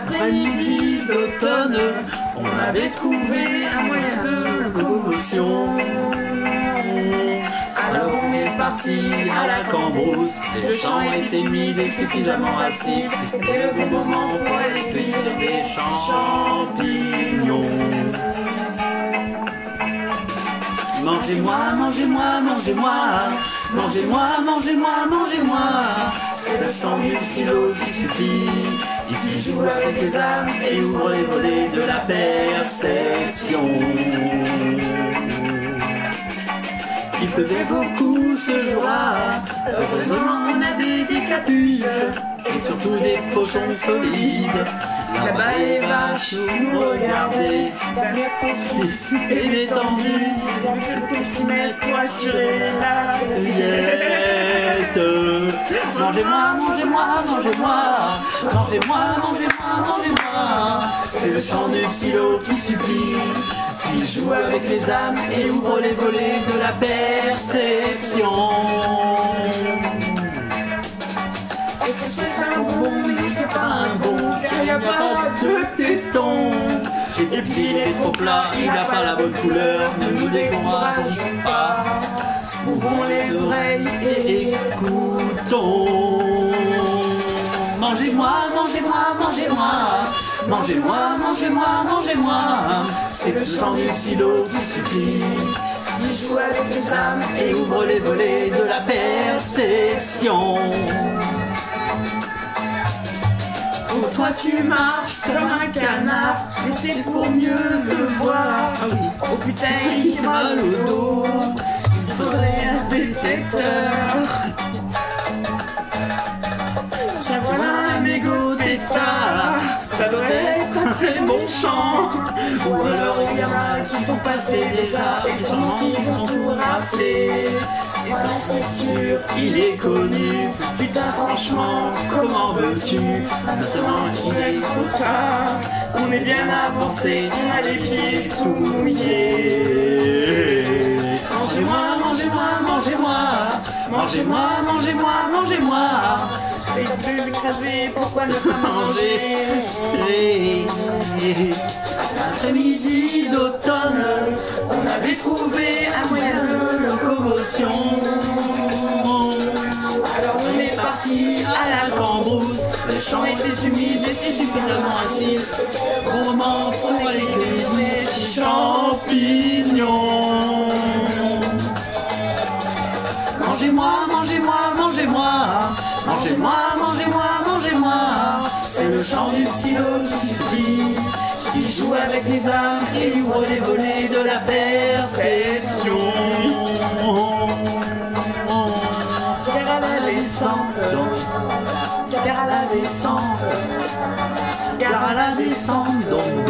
après-midi d'automne, on avait trouvé un moyen de locomotion. Alors on est parti à la cambrousse, et le champ était humide et suffisamment acide. C'était le bon moment pour aller cueillir des champignons. Mangez-moi, mangez-moi, mangez-moi, mangez-moi, mangez-moi, mangez-moi. C'est le sang du silo qui suffit, qui joue avec les âmes et ouvre les volets de la perception. Il pleuvait beaucoup ce jour-là, heureusement on avait des capuches et surtout des pochons solides. Là-bas les vaches nous regardaient d'un air complice et détendu. Ils avaient quelques cimètres pour assurer la cueillette. Mangez-moi, mangez-moi, mangez-moi, mangez-moi, mangez-moi, mangez-moi. C'est le chant du silo qui supplie, qui joue avec les âmes et ouvre les volets de la perception. Est-ce que c'est un bon? Non, c'est pas un bon, car il n'y a pas de téton. Et puis il est trop plat, il n'a pas la bonne couleur, ne nous décourageons pas. Ouvrons les oreilles et écoutons. Mangez-moi, mangez-moi, mangez-moi, mangez-moi, mangez-moi, mangez-moi. C'est le chant du silo qui suffit, qui joue avec les âmes et ouvre les volets de la perception. Oh, toi tu marches comme un canard, mais c'est pour mieux le voir. Ah oui. Oh putain, j'ai mal au dos, il faudrait un détecteur. Tiens voilà un mégot d'état, ça doit être un très bon chant. Ou alors il y en a qui sont passés déjà et sûrement ils ont tout raflé. Et ça c'est sûr, il est connu. Putain franchement, comment veux-tu? Maintenant il est trop tard, on est bien avancé, on a les pieds tout mouillés. Mangez-moi, mangez-moi, mangez-moi, mangez-moi, mangez-moi, mangez-moi. C'est plus écrasé, pourquoi ne pas manger? L'après-midi d'automne, on avait trouvé un moyen de locomotion. Alors on est parti à la cambrousse, le champ était humide et c'est suffisamment acide. Au moment pour aller cueillir les champignons. Mangez-moi, mangez-moi, mangez-moi, mangez-moi, mangez-moi, mangez-moi. C'est le chant du silo qui suffit, qui joue avec les âmes et ouvre les volets de la perception. Car à la descente, car à la descente, car à la descente, donc.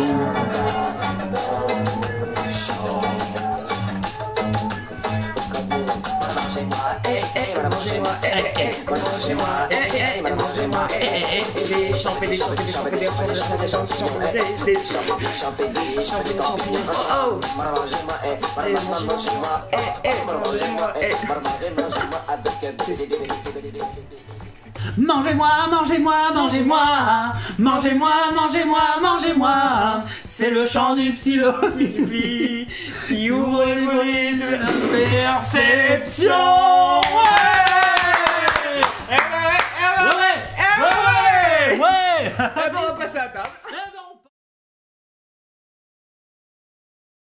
Mangez-moi, mangez-moi, mangez-moi, mangez-moi, mangez-moi, mangez-moi. C'est le chant du psylo qui suffit, qui ouvre les volets de la perception.